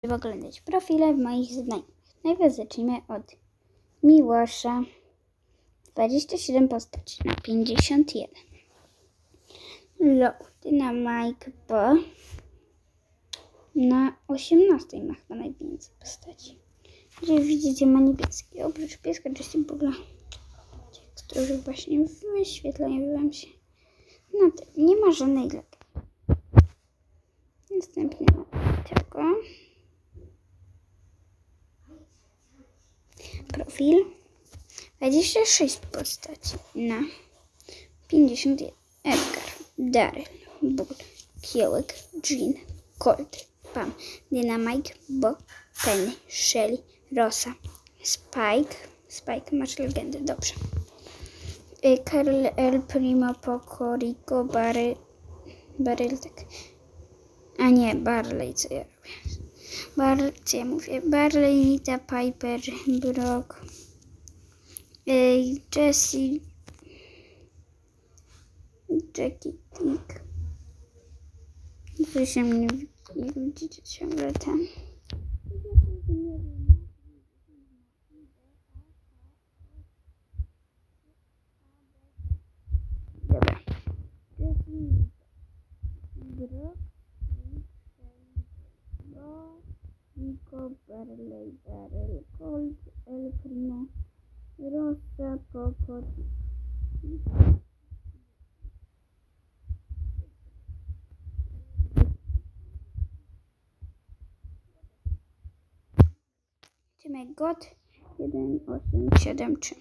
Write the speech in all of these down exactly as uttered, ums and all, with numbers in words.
oglądać profile moich znajomych. Najpierw zacznijmy od Miłosza. dwadzieścia siedem postaci na pięćdziesiąt jeden. Low Dynamite Bo na osiemnaście ma chyba najwięcej postaci. Jeżeli widzicie, ma niebieski. Oprócz pieska Jessie Bugla, który właśnie wyświetlają wam się. No to nie ma żadnej lepiej. Następnie tego. Profil. dwadzieścia sześć postaci na pięćdziesiąt jeden. Edgar, Daryl, Bull, Kiełek, Jean, Colt, Pam, Dynamite, Bo, Penny, Shelly, Rosa, Spike. Spike, masz legendę, dobrze. Karl, El Primo, Poco, Rico, Barry, Barry, tak. A nie, Barley, co ja robię? Bar, co ja mówię? Barley, Nita, Piper, Brock, Jessie, Jackie, Tick. Wy się mnie nie widzicie ciągle ten. Dobra. Brock, Bo, Nico, Barley, Daryl, Colt, El Primo, Rosa, Poco, God jeden osiem siedem trzy.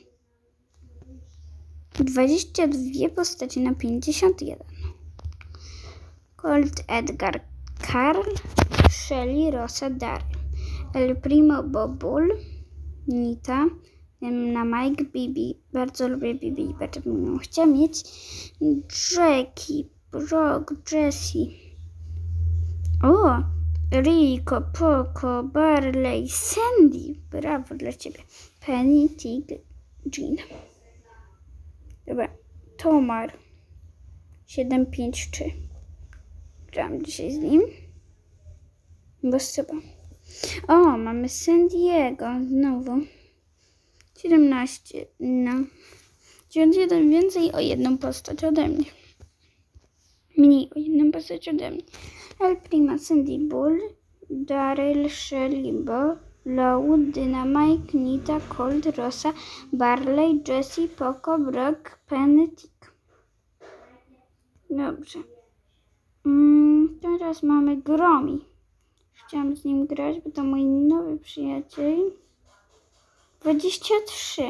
dwadzieścia dwie postaci na pięćdziesiąt jeden. Colt, Edgar, Karl, Shelly, Rosa, Daryl, El Primo, Bo, Bull, Nita, na Mike, Bibi. Bardzo lubię Bibi i bardzo bym ją chciała mieć. Jackie, Brock, Jessie. O! Rico, Poco, Barley, Sandy. Brawo dla ciebie. Penny, Tig, Jean. Dobra. Tomar. siedem pięć trzy. Grałam dzisiaj z nim. Bo chyba. O, mamy Sandiego znowu. siedemnaście. No. dziewięćdziesiąt jeden więcej o jedną postać ode mnie. Mniej o jedną postać ode mnie. El Prima, Sandy, Bull, Daryl, Shelly, Bo, Low, Dynamite, Nita, Colt, Rosa, Barley, Jessie, Poco, Brock, Penny, Tick. Dobrze. Mm, teraz mamy Gromi. Chciałam z nim grać, bo to mój nowy przyjaciel. dwadzieścia trzy.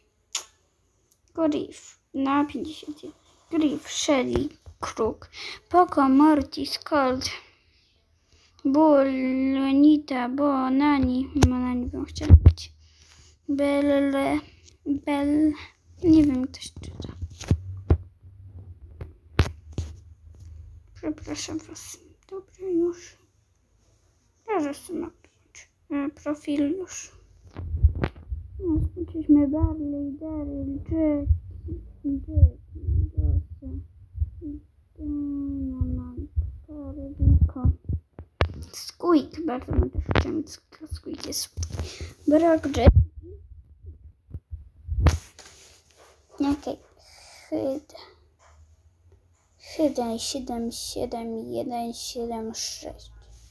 Griff na pięćdziesiąt jeden. Griff, Shelly, Kruk, Poco, Mortis, Colt, Bull, Nita, Bo, Nani. No, Nani bym chciała być. Belle, Bell, nie wiem jak to się czyta. Przepraszam was. Dobra, już. Teraz to napisać. Profil już. No, skończyliśmy Barley, Daryl, Jackie, Jackie, Rosa, Rico. Squeak, bardzo bym też chciała mieć Squeak, jest Brock, Jessie. Okej. Hyd. Hydden siedem siedem jeden siedem sześć.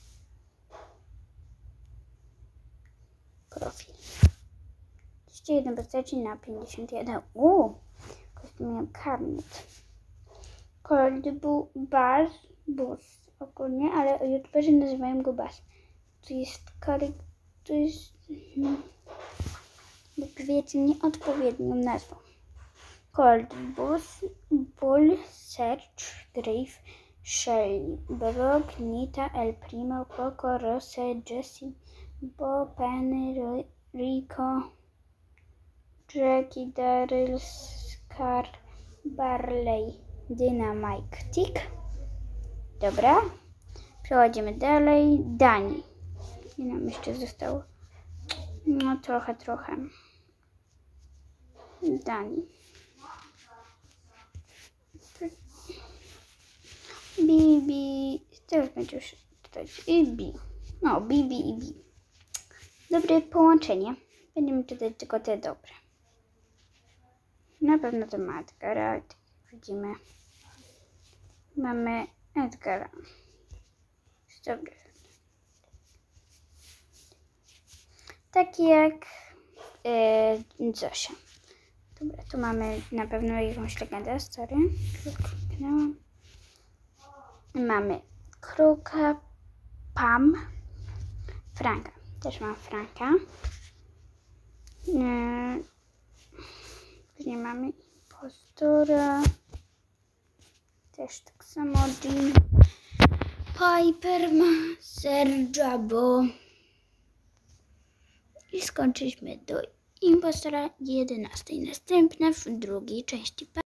Profil. trzydzieści jeden postaci na pięćdziesiąt jeden. Uuu, kostium miał karnet. Cold bu, Buzz, Buzz ogólnie, ale youtuberzy nazywają go Buzz. Tu jest koryk, tu jest, no, jak wiecie, nieodpowiednią nazwą. Cold, Buzz, Bull, Search, Griff, Shelly, Brock, Nita, El Primo, Poco, Rosa, Jessie, Bo, Penny, Rico, Jackie, Daryl, Scar, Barley, Dynamite, Tick. Dobra. Przechodzimy dalej. Dani. I nam jeszcze zostało. No trochę, trochę. Dani. Bibi. Teraz będzie już czytać. I Bi. No, Bibi i Bibi. Dobre połączenie. Będziemy czytać tylko te dobre. Na pewno to ma Edgara. Widzimy. Mamy Edgara. Jest dobry. Taki jak yy, Zosia. Dobra, tu mamy na pewno jakąś legendę. Sorry. Kliknęłam. Mamy Kruka, Pam, Franka. Też mam Franka. Yy, później mamy Impostora. Też tak samo Jean. Piper ma Serjabo. I skończyliśmy do Impostora jedenastej. Następne w drugiej części.